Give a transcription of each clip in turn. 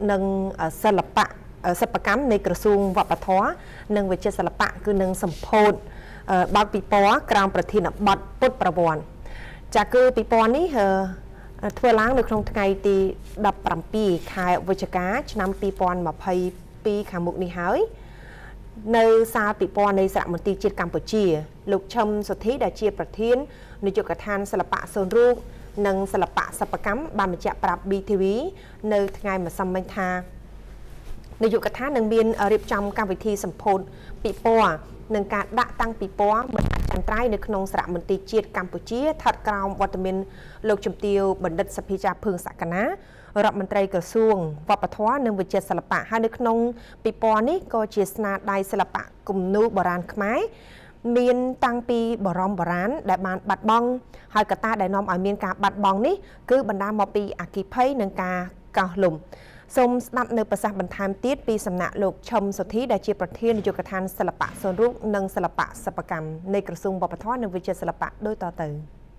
nâng sơ lập bạ sập cắmในกระทรวงวัฒนธรรมនឹងវិចិត្រសិល្បៈគឺនឹងសម្ពោធបើកពិព័រណ៍ក្រោមប្រធានបទពុទ្ធប្រវត្តិចាគឺពិព័រណ៍នេះធ្វើឡើងនៅក្នុងថ្ងៃទី17ខែវិច្ឆិកាឆ្នាំ2022ខាងមុខនេះហើយនៅសាលពិព័រណ៍នៃសហមន្ត្រីជាតិកម្ពុជាលោកឈឹមសុធីដែលជាប្រធាននាយកដ្ឋានសិល្បៈសូនរូបនិងសិល្បៈសិប្បកម្មបានបញ្ជាក់ប្រាប់ BTV នៅថ្ងៃម្សិលមិញថានាយកដ្ឋាននឹងមានរៀបចំកម្មវិធីសម្ពោធពិព័រណ៍នឹងការដាក់តាំងពិព័រណ៍មិនអចិន្ត្រៃយ៍នៅក្នុងសារមន្ទីរជាតិកម្ពុជាស្ថិតក្រោមវត្តមានលោកជំទាវបណ្ឌិតសភាចាភឿងសក្កណារដ្ឋមន្ត្រីក្រសួងវប្បធម៌និងវិចិត្រសិល្បៈហើយនៅក្នុងពិព័រណ៍នេះក៏ជាស្នាដៃសិល្បៈគំនូរបុរាណខ្មែរមានតាំងពីបរមបុរាណដែលបានបាត់បង់ហើយកត្តាដែលនាំឲ្យមានការបាត់បង់នេះគឺបណ្ដាលមកពីអគ្គិភ័យនិងការកោះលំសូមស្ដាប់នៅប្រសាសន៍បន្ថែមទៀតពីសំណាក់លោកឈឹមសុធីដែលជាប្រធាននាយកដ្ឋានសិល្បៈសូនរូបនិងសិល្បៈសិប្បកម្មនៃក្រសួងវប្បធម៌និងវិចិត្រសិល្បៈដូចតទៅ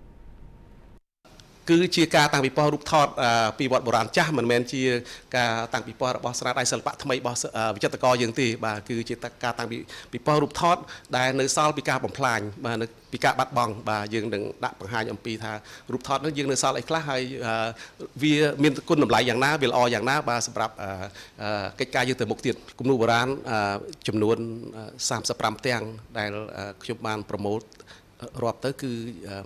គឺជាការតាំងពិព័រណ៍រូបថតពីវត្តបុរាណចាស់មិនមែនជាការតាំងពិព័រណ៍របស់ស្នាដៃសិល្បៈថ្មីរបស់វិចិត្រករយើងទេបាទគឺជាការតាំងពិព័រណ៍រូបថតដែលនៅសល់ពីការបំផ្លាញបាទនៅពីការបាត់បង់បាទយើងនឹងដាក់បង្ហាញអំពីថារូបថតនោះយើងនៅសល់អីខ្លះហើយវាមានគុណតម្លៃយ៉ាងណាវាល្អយ៉ាងណាបាទសម្រាប់កិច្ចការយើងទៅមុខទៀតគំនូរបុរាណចំនួន35ទាំងដែលខ្ញុំបានប្រមូលរាប់ទៅគឺ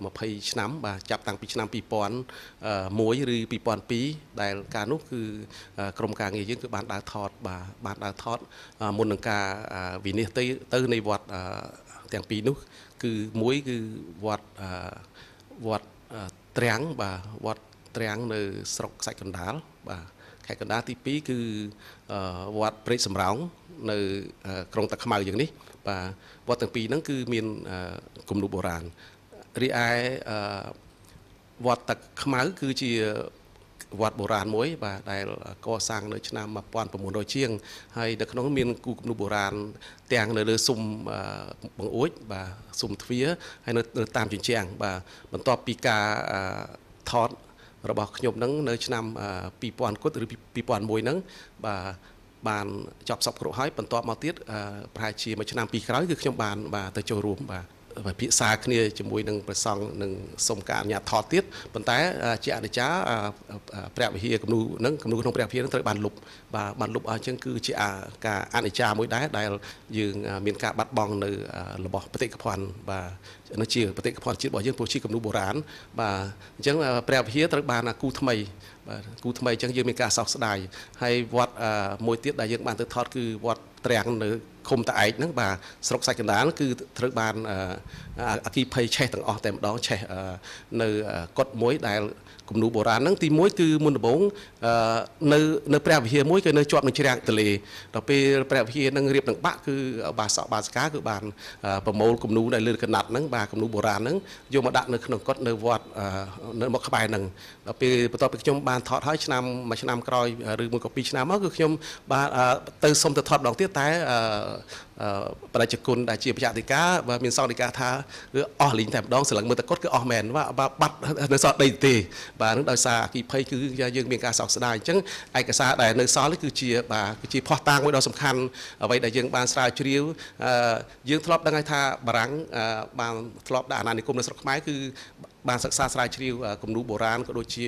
20ឆ្នាំបាទចាប់តាំងពីឆ្នាំ2001ឬ2002ដែលការនោះគឺក្រុមការងារយើងគឺបានដើរថតបាទបានដើរថតមុននឹងការវិនិច្ឆ័យទៅនៃវត្តទាំងពីរនោះគឺមួយគឺវត្តត្រាំងបាទវត្តត្រាំងនៅស្រុកខ្សាច់កណ្ដាលបាទខេត្តកណ្ដាលទី2គឺវត្តព្រែកសំរោងនៅក្រុងតាខ្មៅយ៉ាងនេះបាទវត្តទាំងពីរហ្នឹងគឺមានគំនូរបុរាណរីឯវត្តតាខ្មៅគឺជាវត្តបុរាណមួយបាទដែលកសាងនៅឆ្នាំ1900ជាងហើយនៅក្នុងមានគូគំនូរបុរាណទាំងនៅលើស៊ុំបង្អួចបាទស៊ុំទ្វារហើយនៅតាមជញ្ជាំងបាទបន្ទាប់ពីការថតរបស់ខ្ញុំហ្នឹងនៅឆ្នាំ2000គុតឬ2001ហ្នឹងបាទបានចប់សពគ្រប់ហើយបន្ទាប់មកទៀតប្រហែលជាមួយឆ្នាំពីក្រោយគឺខ្ញុំបានទៅចូលរួមបាទវិភាសាគ្នាជាមួយនឹងព្រះសង្ឃនឹងសុំការអនុញ្ញាតថតទៀតប៉ុន្តែជាអនិច្ចាព្រះវិហារគំនូរនឹងគំនូរក្នុងព្រះវិហារនឹងត្រូវបានលុបបាទបានលុបអស់អញ្ចឹងគឺជាការអនិច្ចាមួយដែរដែលយើងមានការបាត់បង់នៅរបស់បេតិកភណ្ឌបាទនោះជាបេតិកភណ្ឌជាតិរបស់យើងព្រោះជាគំនូរបុរាណបាទអញ្ចឹងព្រះវិហារត្រូវបានគូថ្មីបាទគូថ្មីអញ្ចឹងយើងមានការសោកស្ដាយហើយវត្តមួយទៀតដែលយើងបានទៅថតគឺវត្តត្រាំងនៅឃុំតាឯកហ្នឹងបាទស្រុកសាច់កណ្ដាលគឺត្រូវបានអគិភ័យឆេះទាំងអស់តែម្ដងឆេះនៅកុដមួយដែលគំនូរបុរាណហ្នឹងទី1គឺមុនដំបូងនៅព្រះវិហារមួយគឺនៅជាប់នឹងជ្រាំងទន្លេដល់ពេលព្រះវិហារហ្នឹងរៀបនឹងបាក់គឺបាទសកបាសិកាគឺបានប្រមូលគំនូរដែលលើកណាត់ហ្នឹងបាទគំនូរបុរាណហ្នឹងយកមកដាក់នៅក្នុងកុដនៅវត្តនៅមកក្បែរហ្នឹងដល់ពេលបន្ទាប់ពីខ្ញុំបានថតហើយមួយឆ្នាំក្រោយឬមួយក៏2ឆ្នាំមកគឺខ្ញុំបានទៅសុំទៅថតម្ដងទៀតតែបដិជគុណដែលជាបច្ចាតិកាបាទមានសង្ឃដីកាថាគឺអស់លីងតែម្ដងស្លឹងមើលតកុដគឺអស់មែនបាទបាត់នៅសល់ដីទេបាទនឹងដោយសារអគិភ័យគឺយើងមានការសោកស្ដាយអញ្ចឹងឯកសារដែលនៅសល់នេះគឺជាភ័ស្តុតាងមួយដ៏សំខាន់អ្វីដែលយើងបានស្រាវជ្រាវយើងធ្លាប់ដឹងហើយថាបារាំងបានធ្លាប់ដាក់អាណានិគមនៅស្រុកខ្មែរគឺបានសិក្សាស្រាវជ្រាវគំនូរបុរាណក៏ដូចជា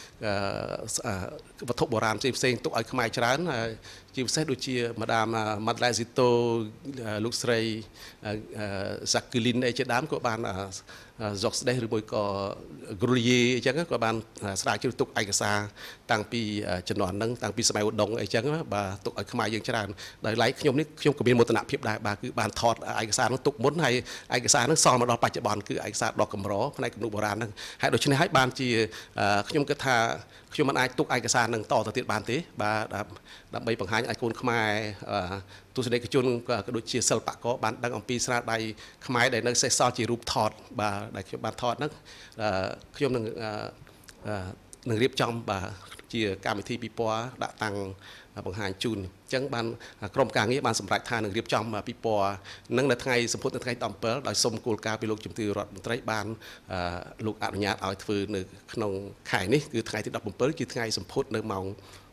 វត្ថុបុរាណផ្សេងទុកឲ្យខ្មែរច្រើនជាពិសេសដូចជាម៉ាដាមម៉ាត់ឡែស៊ីតូលោកស្រីសាក់គូលីនអីជាដើមក៏បានសុកស្ដេសឬមួយក៏គ្រូលីអញ្ចឹងក៏បានស្រាវជ្រាវទុកឯកសារតាំងពីជំនាន់ហ្នឹងតាំងពីសម័យឧដុង្គអីចឹងបាទទុកឲ្យខ្មែរយើងច្រើនដោយឡែកខ្ញុំនេះខ្ញុំក៏មានមោទនភាពដែរបាទគឺបានថតឯកសារហ្នឹងទុកមុនហើយឯកសារហ្នឹងសល់មកដល់បច្ចុប្បន្នគឺឯកសារដ៏កម្រផ្នែកគំនូរបុរាណហ្នឹងហើយដូច្នេះហើយបានជាខ្ញុំគិតថាខ្ញុំមិនអាចទុកឯកសារនឹងតទៅទៀតបានទេបាទដើម្បីបង្ហាញឲ្យកូនខ្មែរទស្សនិកជនក៏ដូចជាសិល្បករបានដឹងអំពីស្នាដៃខ្មែរដែលនៅសេសសល់ជារូបថតបាទដែលខ្ញុំបានថតហ្នឹងខ្ញុំនឹងរៀបចំបាទជាកម្មវិធីពិព័រណ៍ដាក់តាំងបង្ហាញជូនអញ្ចឹងបានក្រុមការងារបានសម្រេចថានឹងរៀបចំពិព័រណ៍នឹងនៅថ្ងៃសម្ពុតនៅថ្ងៃ17ដោយសុំគោលការណ៍ពីលោកជំទាវរដ្ឋមន្ត្រីបានលោកអនុញ្ញាតឲ្យធ្វើនៅក្នុងខែនេះគឺថ្ងៃទី17ជាថ្ងៃសម្ពុតនៅម៉ោង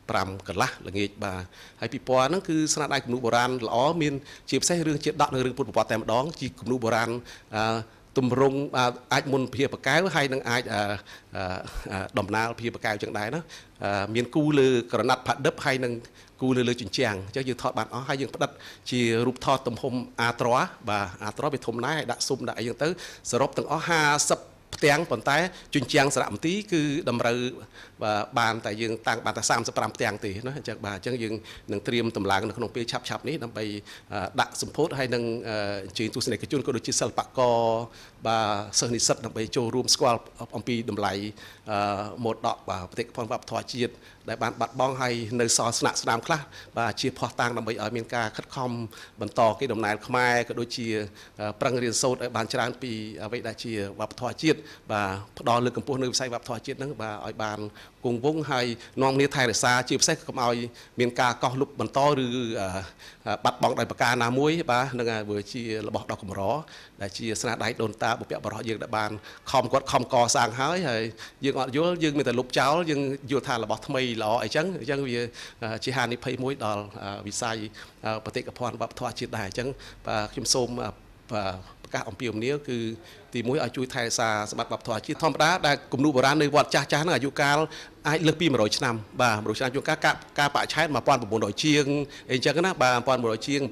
5 កន្លះល្ងាចបាទហើយពិព័រណ៍ហ្នឹងគឺស្នាដៃគំនូរបុរាណល្អមានជាពិសេសរឿងជាដកនៅរឿងពុទ្ធប្រវត្តិតែម្ដងជាគំនូរបុរាណទម្រង់អាចមុនភាបកែវហើយនឹងអាចដំណាលភាបកែវចឹងដែរណាមានគូលើក្រណាត់ផាឌិបហើយនឹងគូលើជញ្ជាំងអញ្ចឹងយើងថតបានអស់ហើយយើងផ្ដិតជារូបថតទំហំ A3 បាទ A3 វាធំដែរហើយដាក់ស៊ុំដាក់អីចឹងទៅសរុបទាំងអស់50ផ្ទាំងប៉ុន្តែជញ្ជាំងសារមន្ទីរគឺតម្រូវបានតែយើងតាំងបានតែ35ផ្ទាំងទេណាអញ្ចឹងបាទអញ្ចឹងយើងនឹងត្រៀមតម្លើងនៅក្នុងពេលឆាប់នេះដើម្បីដាក់សម្ពោធហើយនឹងអញ្ជើញទស្សនិកជនក៏ដូចជាសិល្បករបាទសិស្សនិស្សិតដើម្បីចូលរួមស្គាល់អំពីតម្លៃម៉ូដដកបាទបេតិកភណ្ឌវប្បធម៌ជាតិដែលបានបាត់បង់ហើយនៅសល់ស្នាក់ស្នាមខ្លះបាទជាភ័ស្តុតាងដើម្បីឲ្យមានការខិតខំបន្តគេដំណើរខ្មែរក៏ដូចជាប្រឹងរៀនសូត្រឲ្យបានច្រើនពីអ្វីដែលជាវប្បធម៌ជាតិបាទផ្ដល់លើកកម្ពស់នៅវិស័យវប្បធម៌ជាតិហ្នឹងបាទឲ្យបានគង់វង្សហើយនាំគ្នាថែរក្សាជាពិសេសកុំឲ្យមានការកោះលុបបន្តឬបាត់បង់ដោយប្រការណាមួយបាទនឹងវាជារបស់ដ៏កម្រដែលជាស្នាដៃដូនតាបុព្វបុរសយើងដែលបានខំគាត់ខំកសាងហើយយើងអត់យល់យើងមានតែលុបចោលយើងយល់ថារបស់ថ្មីល្អអីចឹងវាជាហានិភ័យមួយដល់វិស័យបេតិកភណ្ឌវប្បធម៌ជាតិដែរអញ្ចឹងបាទខ្ញុំសូមប្រកាសអំពាវនាវគឺទី1ឲ្យជួយថែរក្សាសម្បត្តិវប្បធម៌ជាតិធម្មតាដែលគំនូរបុរាណនៅវត្តចាស់ហ្នឹងអាយុកាលអាចលើសពី100ឆ្នាំបាទ100ឆ្នាំជួនកាលការបច្ឆេទ1900ជាងអីចឹងណាបាទ1900ជាង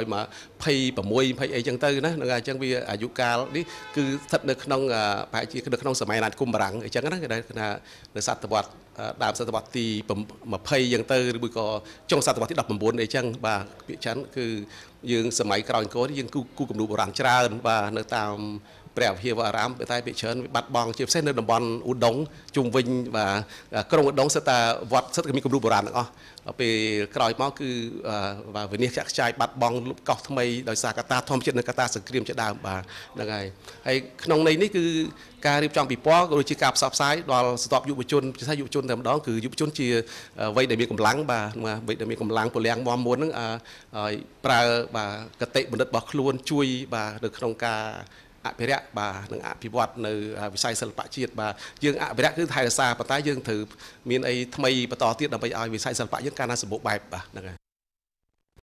1926អីចឹងទៅណាហ្នឹងហើយអញ្ចឹងវាអាយុកាលនេះគឺស្ថិតនៅក្នុងប្រហែលជានៅក្នុងសម័យអាណាចក្របារាំងអីចឹងណាគេថានៅសតវត្សដើមសតវត្សទី20ចឹងទៅឬមួយក៏ចុងសតវត្សទី19អីចឹងបាទពាក្យច័ន្ទគឺយើងសម័យក្រោយអង្គរយើងគូគំនូរបុរាណច្រើនបាទនៅតាមព្រះវិហារវត្តអារាមតែភាគច្រើនវាបាត់បង់ជាពិសេសនៅតំបន់ឧដុង្គជុំវិញបាទក្រុងឧដុង្គសិតតែវត្តសិតតែមានគំនូរបុរាណទាំងអស់ពេលក្រោយមកគឺវិនិច្ឆ័យខ្ចាយបាត់បង់លុបកោះថ្មីដោយសារកត្តាធម្មជាតិនិងកត្តាសង្គ្រាមជាដើមបាទហ្នឹងហើយក្នុងន័យនេះគឺការរៀបចំពិព័រណ៍ក៏ដូចជាការផ្សព្វផ្សាយដល់ស្ទាប់យុវជនពិសេសយុវជនតែម្ដងគឺយុវជនជាវ័យដែលមានកម្លាំងបាទវ័យដែលមានកម្លាំងពលំមាំមួនហ្នឹងឲ្យប្រើបាទកតិបណ្ឌិតរបស់ខ្លួនជួយបាទនៅក្នុងការអភិរក្សបាទនិងអភិវឌ្ឍនៅវិស័យសិល្បៈជាតិបាទយើងអភិរក្សគឺថែរក្សាប៉ុន្តែយើងត្រូវមានអីថ្មីបន្តទៀតដើម្បីឲ្យវិស័យសិល្បៈយើងកាន់តែសម្បូរបែបបាទហ្នឹងហើយ